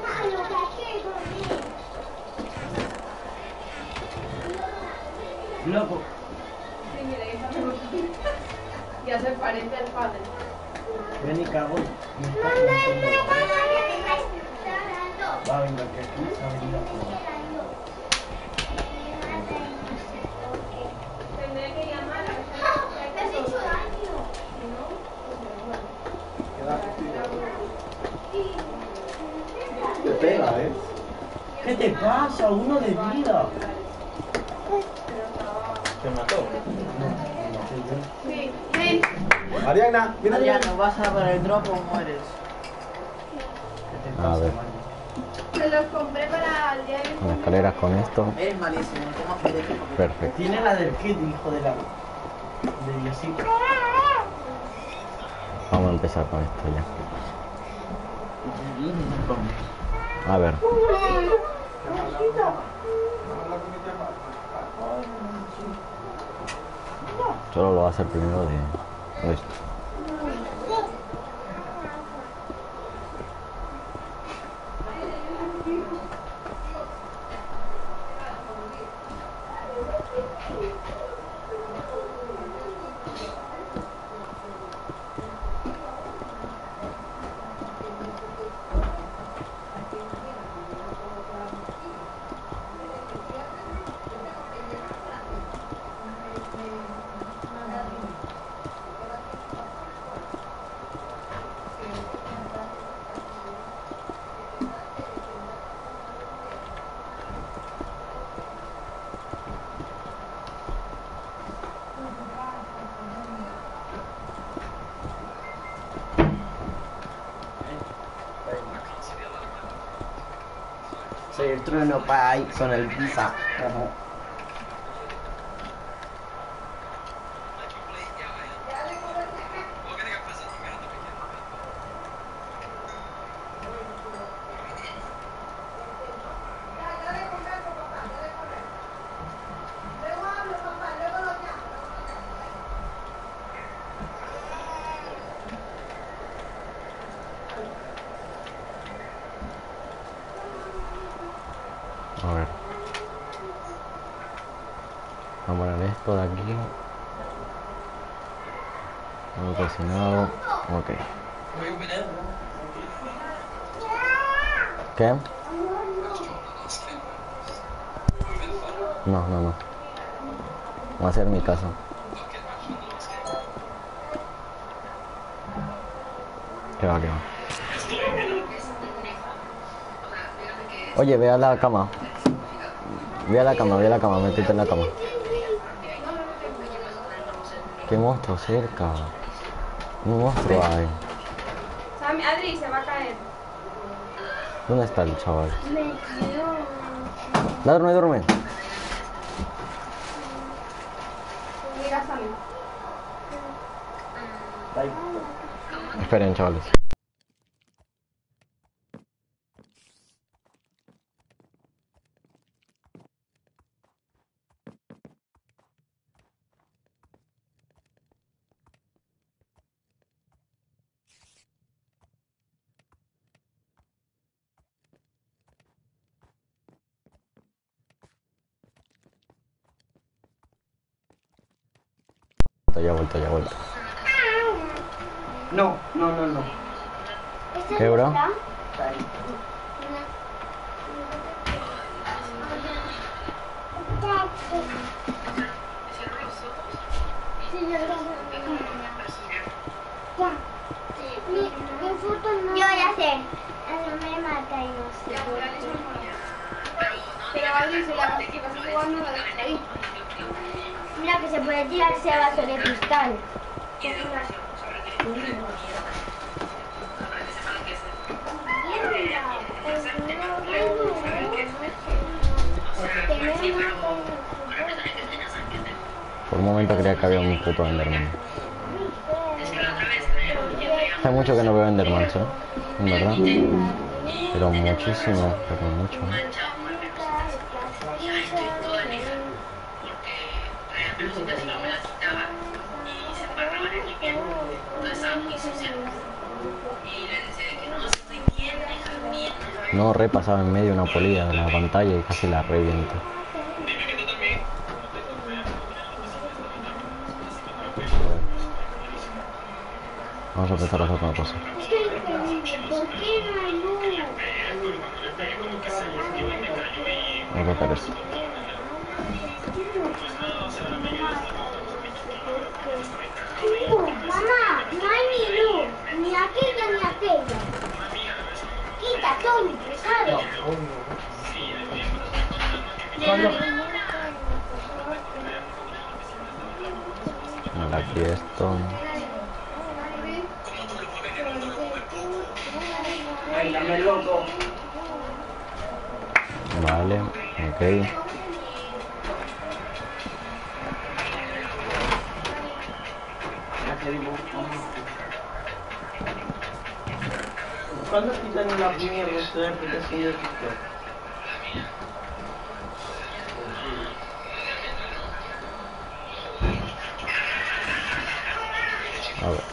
Loco. sí, mira, ahí está mejor. Y hacer pariente al padre. Ven y cago. Va a venir que aquí se ha venido a jugar. Tendré que llamar a la persona que ha hecho daño. te pega, ¿eh? ¿Qué te pasa? Uno de vida. Te mató. Sí, ven. Mariana, mira, mira. Mariano, ¿vas a por el drop o mueres? ¿Qué te A pasa, ver. Mario? Se los compré para el día de mi Con escaleras con esto. Eres malísimo, toma filete. Perfecto. Tiene la del kit, hijo de la. De Diosito. Vamos a empezar con esto ya. A ver. Solo lo va a hacer primero de esto. Soy el trueno para ahí con el pizza. A ver. Vamos a poner esto de aquí. Todo cocinado. Ok. ¿Qué? No, no, no. Va a ser mi casa. ¿Qué va, qué va? Oye, ve a la cama. Ve a la cama, métete en la cama. ¿Qué monstruo cerca? Un monstruo hay. Sam, Adri, se va a caer. ¿Dónde está el chaval? Me quiero. Duerme, duerme. Mira, Sam. Esperen, chavales. Ya he vuelto, ya he vuelto. No, no, no, no. ¿Qué, bro? Yo ya sé. No me mata y no sé. Pero Adri, si la que vas jugando, la dejas ahí. Mira que se puede tirarse a vaso de cristal. Por un momento creía que había un puto Enderman. Hace mucho que no veo Endermans, ¿eh? En verdad. Pero muchísimo, pero mucho, ¿eh? No, repasaba en medio una polilla de la pantalla y casi la reviento. Vamos a empezar a hacer una cosa. ¿Por qué no hay luz? Vamos a hacer esto. Mamá, no hay ni luz, ni aquella ni aquella. Quita, Tony, pesado. Vale, aquí esto. Ay, dame loco. Vale, ok. ¿Cuándo quitan la mierda de aplicación de TikTok? A ver.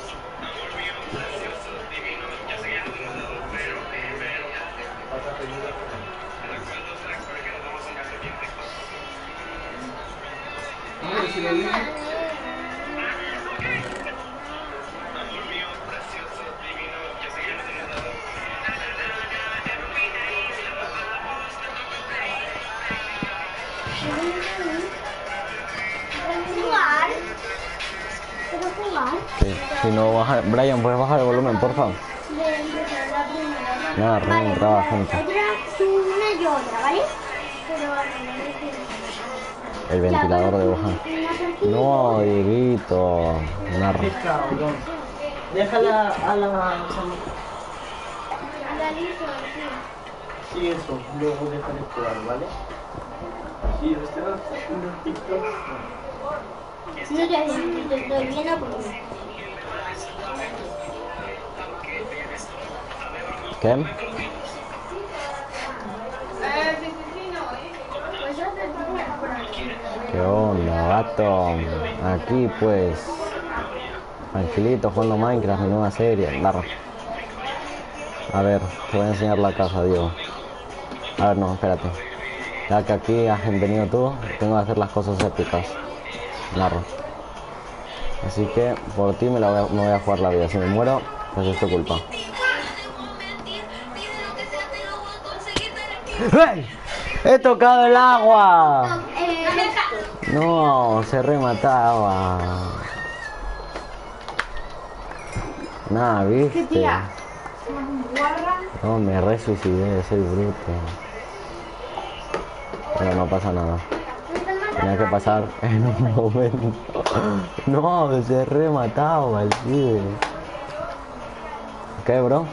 Jugar. ¿Pero jugar? Sí. Si no baja, Brian, ¿puedes bajar el volumen, por favor? De empezar la primera. Nada, Vale, remontada, mira, gente. otra, tú una y otra, ¿vale? Pero El ventilador de Wuhan. No, Dieguito. Narra. Qué cabrón. Déjala a la... Analizo, sí. Sí, eso. Luego déjale jugar, ¿vale? Sí, este va haciendo TikTok. No te estoy viendo porque... ¿Qué? Sí, no. Pues yo te pongo por aquí. ¿Qué onda, gato? Aquí, pues. Tranquilito, jugando Minecraft, mi nueva serie. Narra. A ver, te voy a enseñar la casa, Diego. A ver, no, espérate. Ya que aquí has venido tú, tengo que hacer las cosas épicas. Narro. Así que por ti me voy a jugar la vida. Si me muero, pues es tu culpa. ¡Hey! ¡He tocado el agua! No, se remataba. Nada, ¿viste? No, me resuicidé, soy bruto. Pero no pasa nada. Tenía que pasar en un momento. No, se remataba el pibe. ¿Qué, bro?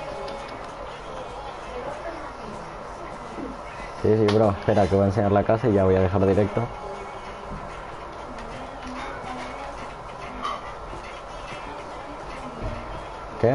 Sí, sí, bro. Espera, que voy a enseñar la casa y ya voy a dejar directo. ¿Qué?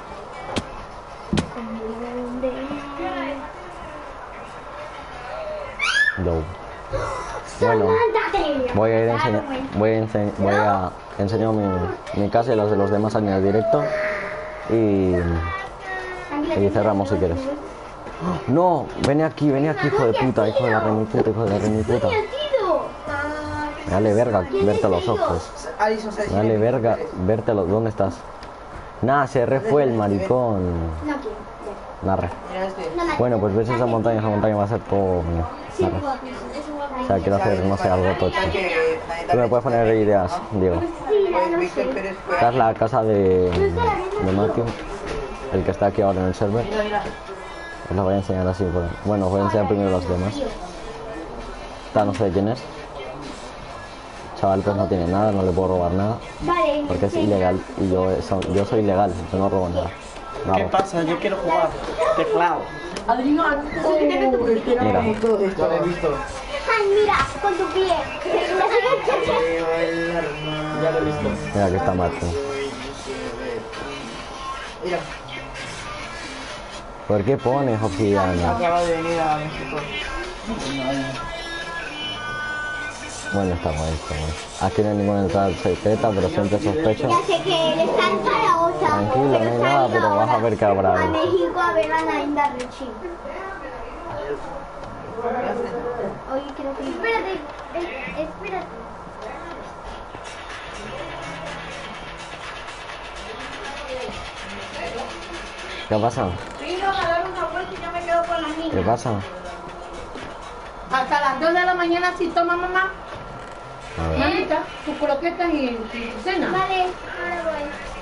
No. Bueno, voy a ir a enseñar mi casa y las de los demás en el directo y cerramos si quieres. No, ven aquí, hijo de puta, hijo de la remiputa, hijo de la remiputa. Dale verga, verte los ojos. Dale verga, verte los... ¿Dónde estás? Nah, se refue el maricón. Narre. Bueno, pues ves esa montaña va a ser todo mío. Narre. O sea, quiero hacer, no sé, algo tocho. Tú me puedes poner ideas, Diego. Esta es la casa de Matthew, el que está aquí ahora en el server. Os la voy a enseñar así. Bueno, os voy a enseñar primero los demás. Esta no sé quién es. Chaval, pues no tiene nada, no le puedo robar nada. Porque es ilegal y yo soy ilegal, yo no robo nada. ¿Qué pasa? Yo quiero jugar teclado. Adrián, Mira. Ya lo he visto. Ay, mira, con tu pie. Ya lo he visto. Mira que está Matthew. Mira, ¿Por qué pones obsidiana? acaba de venir a México. Bueno, está guay, está guay. Aquí no hay ninguna entrada secreta, pero siempre sospecho. Ya sé que él está en Zaragoza. Tranquilo, no hay nada, pero vas a ver que habrá A algo. México a ver a Nainda Richie. Oye, creo que... Espérate, espérate. ¿Qué pasa? Vino a dar una vuelta y yo me quedo con las ¿Qué niñas. pasa? Hasta las 2 de la mañana si toma mamá. A ver. Mamita, tus croquetas y tu cena. Vale, ahora voy.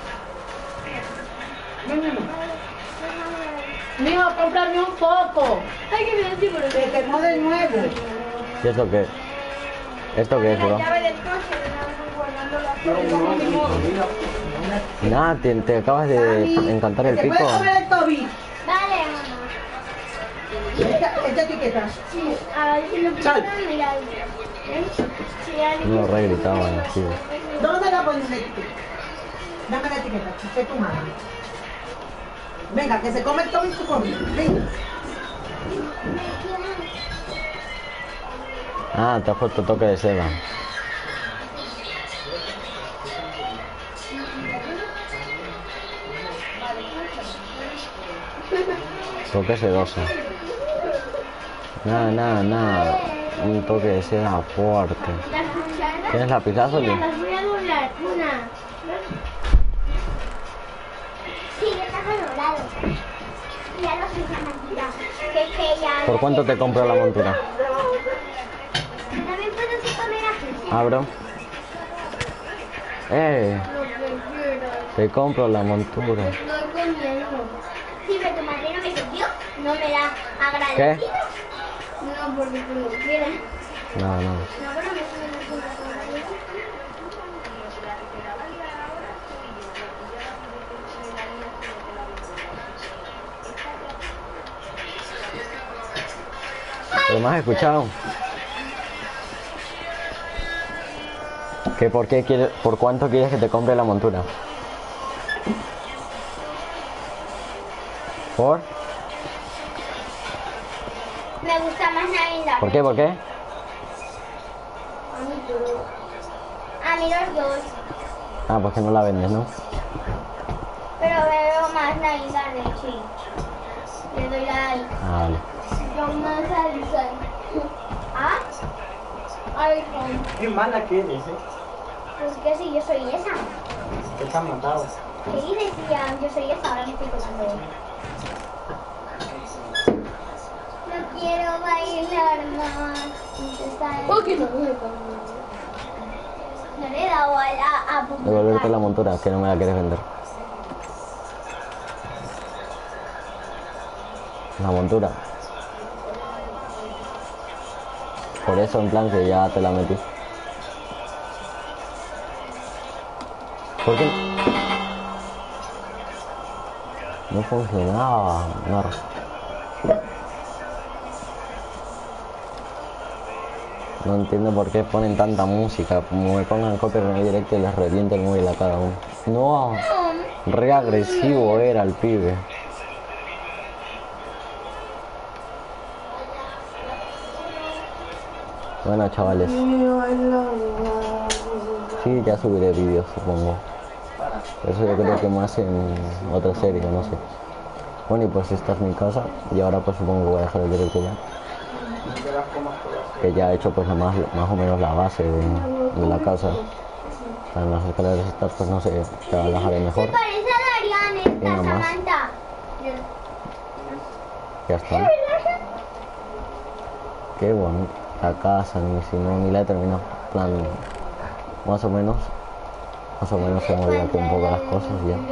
Ven, ven, ven. Mijo, cómprame un poco. Ay, que me estoy por Que quemó de nuevo. ¿Y esto qué? ¿Esto qué es, bro? La llave del coche, guardando las Nada, te acabas de encantar el ¿Se pico. puede comer el Toby? Vale, mamá. Esta etiqueta. Sí, a ver si lo Sal. puedo mirar. Sí, alguien- No, re gritaban así. ¿Dónde la pones la etiqueta? Dame la etiqueta, que es tu mano. Venga, que se come el Toby y se come. Venga. Ah, te has puesto toque de seda. Toque sedoso. Nada. Un toque de seda fuerte. Las cucharas. ¿Tienes lapizazo? Mira, las voy a doblar. Una. Sí, está doblado. Ya lo sé, ya mentira. Que ya... ¿Por cuánto te compro la montura? También puedes comer aquí. Abro. Lo prefiero. Te compro la montura. Estoy comiendo. Sí, pero tu madre no me dio. No me la agradecido. ¿Qué? No, porque tú no quieres. No. No, pero me suena ¿Pero me has escuchado? ¿Que por qué quieres, por cuánto quieres que te compre la montura? ¿Por? Me gusta más Navidad. ¿Por qué? ¿Por qué? A mí todo. A mí los dos. Ah, pues que no la vendes, ¿no? Pero veo más Navidad de sí. Le doy like. Ah, vale. Yo más iPhone. ¿Ah? iPhone. Qué mala que eres, Pues que sí, yo soy esa. Que te han matado. ¿Qué decían? Yo soy esa, ahora me estoy colando. No quiero bailar más. ¿Por qué no me No le he dado a Devolverte la montura, que no me la quieres vender. La montura. Por eso, en plan, que ya te la metí. ¿Por qué? No funcionaba. No. No entiendo por qué ponen tanta música. Como me pongan copyright directo y les reviento el móvil a cada uno. No, re agresivo era el pibe. Bueno, chavales. Sí, ya subiré vídeos, supongo. Eso yo creo que más en otra serie, no sé. Bueno, y pues esta es mi casa. Y ahora pues supongo que voy a dejar el directo ya. Que ya he hecho pues más o menos la base de la casa. En las escaleras estas pues no sé, ya las haré mejor. Parece a Darian Y nada esta, más. Samantha. Ya está. Qué bonita la casa, ni si no, ni la he terminado. En plan, más o menos se movido aquí un poco las cosas y ya.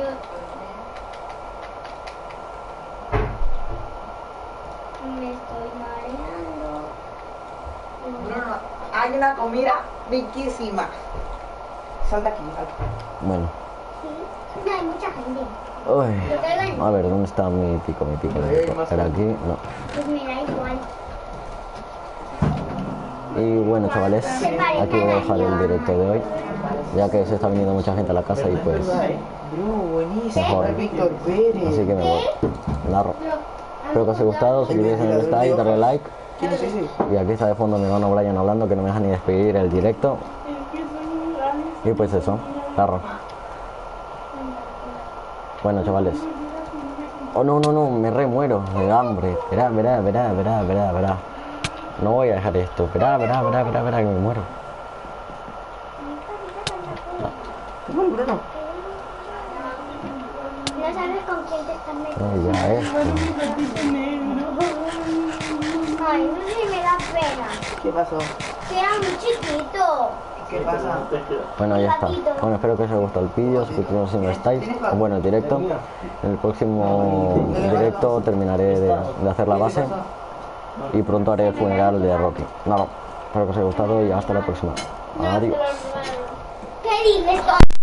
Me estoy mareando. Bruno, hay una comida riquísima. Salta aquí. Bueno. Sí, no hay mucha gente. Uy. A ver, ¿dónde está mi pico? ¿Era aquí? No. Pues me da igual. Y bueno, chavales, aquí voy a dejar el directo de hoy, ya que se está viniendo mucha gente a la casa y pues Bro, buenísimo. mejor. Víctor Pérez. Así que me voy. Narro. Espero que os haya gustado, suscribiros en el style, darle like. ¿Quién es ese? Y aquí está de fondo mi hermano Brian hablando, que no me deja ni despedir el directo. Y pues eso, narro. Bueno, chavales. Oh, no, no, no, me remuero de hambre. Esperá, verá, verá, verá, verá, verá. No voy a dejar esto. Esperá, verá, verá, verá, verá, que me muero. ¿Cómo el Bruno? No sabes con quién te estás metiendo. Ay, ya esto. Ay, no sé, me da pena. ¿Qué pasó? Que era muy chiquito. ¿Qué pasa? Bueno, ya está. Bueno, espero que os haya gustado el vídeo, suscribiros si no estáis. O bueno, el directo. En el próximo directo terminaré de hacer la base. Y pronto haré el funeral de Rocky. Nada, espero que os haya gustado y hasta la próxima. Adiós. ¿Qué dices?